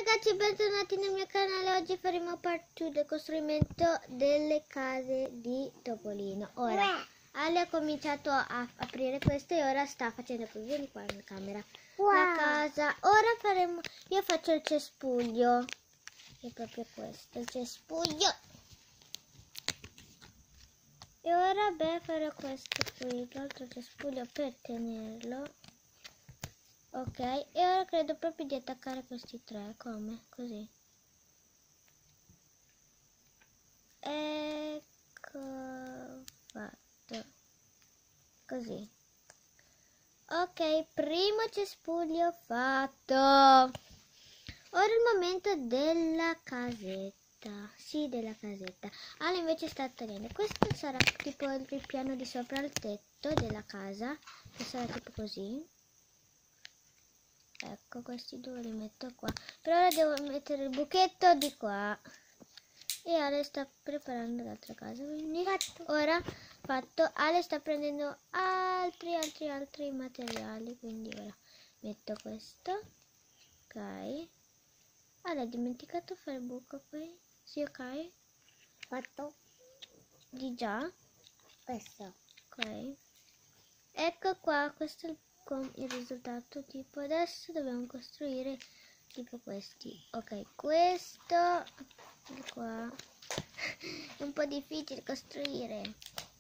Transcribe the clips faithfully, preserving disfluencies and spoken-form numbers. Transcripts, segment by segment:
ragazzi, bentornati nel mio canale. Oggi faremo part due del costruimento delle case di Topolino. Ora Ale ha cominciato a aprire questo e ora sta facendo, poi vieni qua in camera, wow. La casa. Ora faremo, io faccio il cespuglio, che è proprio questo, il cespuglio. E ora beh farò questo qui, l'altro cespuglio per tenerlo. Ok, e ora credo proprio di attaccare questi tre, come? Così. Ecco fatto. Così. Ok, primo cespuglio fatto. Ora il momento della casetta. Sì, della casetta. Ale invece sta tenendo. Questo sarà tipo il piano di sopra il tetto della casa, che sarà tipo così. Ecco, questi due li metto qua. Per ora devo mettere il buchetto di qua. E Ale sta preparando l'altra casa. Quindi fatto. Ora fatto. Ale sta prendendo altri, altri, altri materiali. Quindi ora metto questo. Ok. Ale ha dimenticato fare il buco qui. Sì, ok. Fatto. Di già. Questo. Ok. Ecco qua, questo è il con il risultato. Tipo adesso dobbiamo costruire tipo questi. Ok, questo di qua è un po' difficile costruire.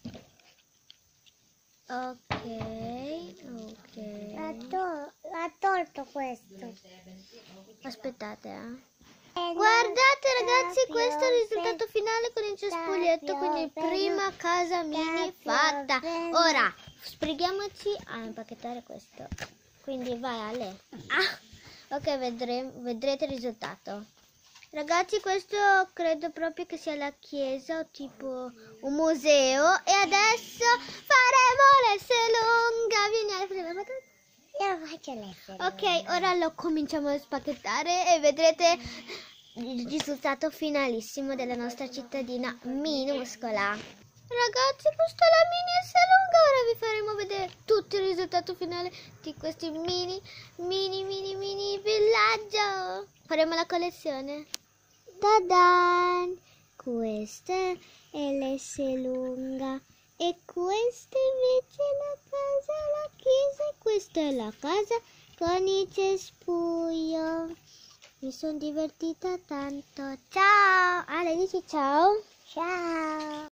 Ok, ok, l'ha to tolto questo. Aspettate, eh. Guardate ragazzi, questo è il risultato finale con il cespuglietto, quindi prima casa mini fatta. Ora sbrighiamoci a impacchettare questo. Quindi vai Ale. Ah, ok, vedremo, vedrete il risultato. Ragazzi, questo credo proprio che sia la chiesa o tipo un museo. E adesso faremo l'S lunga. Vieni Ale, prima patata. Io faccio l'S lunga. Ok, ora lo cominciamo a spacchettare e vedrete il risultato finalissimo della nostra cittadina minuscola. Ragazzi, questa è la mini S lunga. Ora vi faremo vedere tutto il risultato finale di questi mini, mini, mini, mini villaggio. Faremo la collezione. Ta-dan! Questa è l'S lunga. E questa invece è la casa, la chiesa. E questa è la casa con il cespuglio. Mi sono divertita tanto. Ciao! Ale, dici ciao? Ciao!